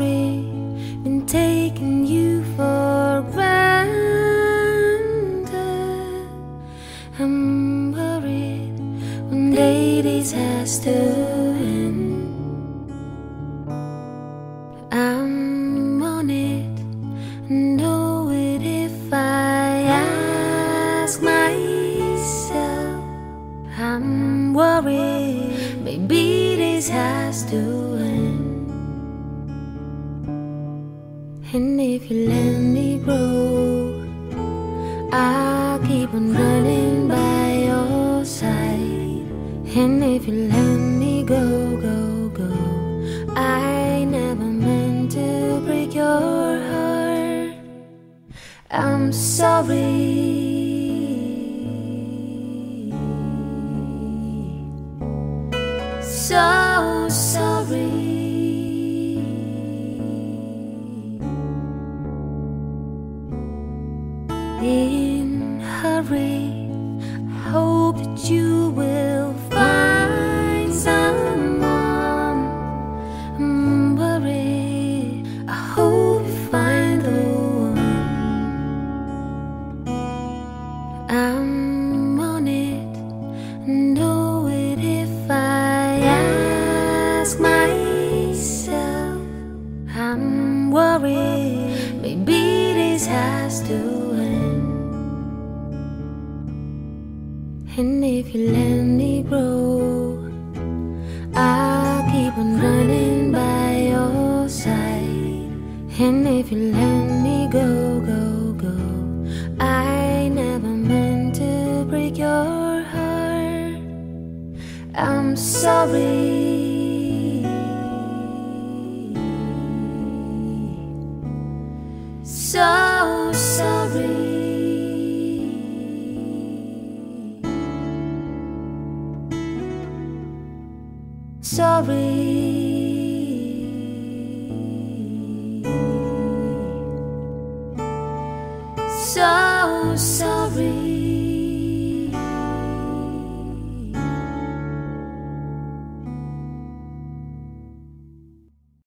sorry, been taking you for granted. I'm worried one day this has to end. I'm on it, know it if I ask myself. I'm worried, maybe this has to end. And if you let me grow, I'll keep on running by your side. And if you let me go, go, go, I never meant to break your heart. I'm sorry. So sorry. In a hurry, I hope that you will find someone. I'm worried, I hope you find the one. I'm on it, know it if I ask myself. I'm worried, maybe this has to end. And if you let me grow, I'll keep on running by your side. And if you let me go, go, go, I never meant to break your heart. I'm sorry. So sorry. Sorry. Sorry.